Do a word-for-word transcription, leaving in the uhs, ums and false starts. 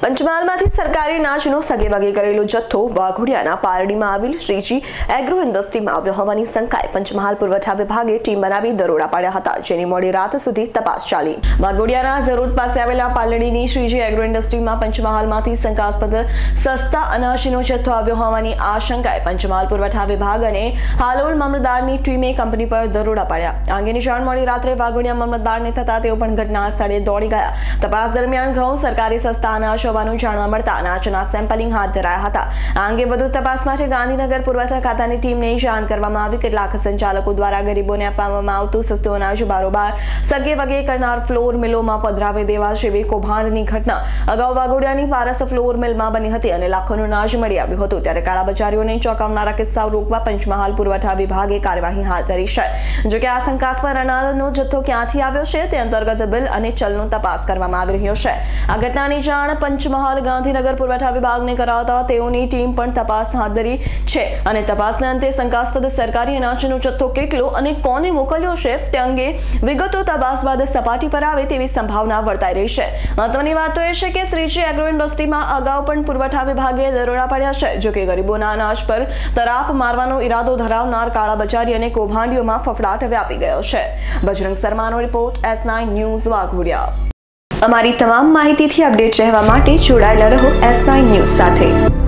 પંચમહાલમાંથી સરકારી નાચનો સગે વગે કરેલો જથ્થો વાઘોડિયાના પારડીમાં આવેલ શ્રીજી એગ્રો ઇન્ડસ્ટ્રીમાં આવ્યો હોવાની શંકાએ પંચમહાલ પુરવઠા વિભાગે ટીમ બનાવી દરોડા પાડ્યા હતા, જેની મોડી રાત સુધી તપાસ ચાલી। વાઘોડિયાના ઝરોડ પાસે આવેલા પાલડીની શ્રીજી એગ્રો ઇન્ડસ્ટ્રીમાં પંચમહાલમાંથી શંકાસ્પદ સસ્તા અનાજનો જથ્થો આવ્યો હોવાની આશંકાએ પંચમહાલ પુરવઠા વિભાગ અને હાલોલ મામલતદારની ટીમે કંપની પર દરોડા પાડ્યા। આ અંગેની જાણ મોડી રાત્રે વાઘોડિયા મામલતદારને થતા તેઓ પણ ઘટના સ્થળે દોડી ગયા। તપાસ દરમિયાન ઘઉં સરકારી સસ્તા અનાજ હોવાનું જાણવા મળતા અનાજના સેમ્પલિંગ હાથ ધરાયા હતા। આ અંગે વધુ તપાસ માટે ગાંધીનગર પુરવઠા ખાતાની ટીમને જાણ કરવામાં આવી। કેટલાક સંચાલકો દ્વારા ગરીબોને આપવામાં આવતું સસ્તું અનાજ બારોબાર સગે વગે કરનાર ફ્લોર મિલોમાં પધરાવી દેવા જેવી કૌભાંડની ઘટના અગાઉ વાઘોડિયાની પારસ ફ્લોર મિલમાં બની હતી અને લાખોનું અનાજ મળી આવ્યું હતું। ત્યારે કાળાબજારીઓને ચોંકાવનારા કિસ્સાઓ રોકવા પંચમહાલ પુરવઠા વિભાગે કાર્યવાહી હાથ ધરી છે। જો કે આ શંકાસ્પદ અનાજનો જથ્થો ક્યાંથી આવ્યો છે તે અંતર્ગત બિલ અને ચલનો તપાસ કરવામાં આવી રહ્યો છે। આ ઘટનાની જાણ પંચમહાલ ગાંધીનગર પુરવઠા વિભાગને કરાવતા તેઓની ટીમ પણ તપાસ હાથ ધરી છે અને તપાસના અંતે શંકાસ્પદ સરકારી અનાજનો જથ્થો કેટલો અને કોને મોકલ્યો છે તે અંગે વિગતો તપાસ બાદ સપાટી પર આવે તેવી સંભાવના વર્તાઈ રહી છે। મહત્વની વાત તો એ છે કે શ્રીજી એગ્રો ઇન્ડસ્ટ્રીમાં અગાઉ પણ પુરવઠા વિભાગે દરોડા પાડ્યા છે। જો કે ગરીબોના અનાજ પર તરાપ મારવાનો ઈરાદો ધરાવનાર કાળાબજારી અને કૌભાંડીઓમાં ફફડાટ વ્યાપી ગયો છે। બજરંગ શર્માનો report, S nine news Waghodia. અમારી તમામ માહિતીથી અપડેટ રહેવા માટે જોડાયેલા રહો એસ નાઇન ન્યૂઝ સાથે।